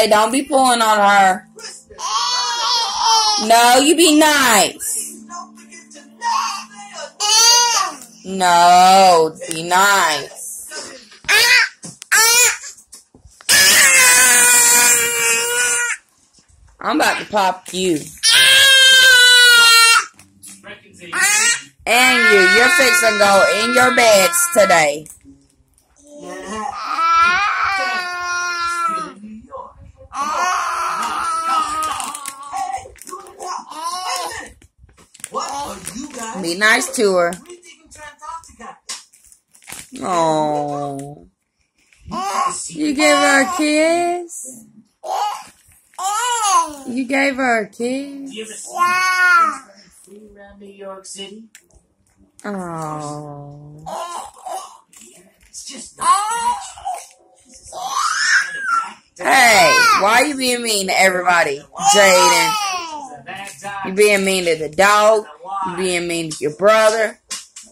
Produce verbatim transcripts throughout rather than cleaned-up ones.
don't be pulling on her. No, you be nice. No, be nice. I'm about to pop you. And you. You're fixing to go in your beds today. Be nice to her. Oh, you gave her a kiss? You gave her a kiss? New York City. Oh. Hey, why are you being mean to everybody, Jaden? You being mean to the dog? You being mean to your brother?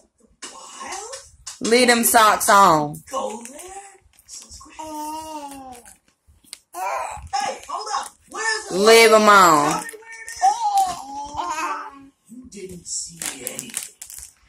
Leave them socks on. Leave them on.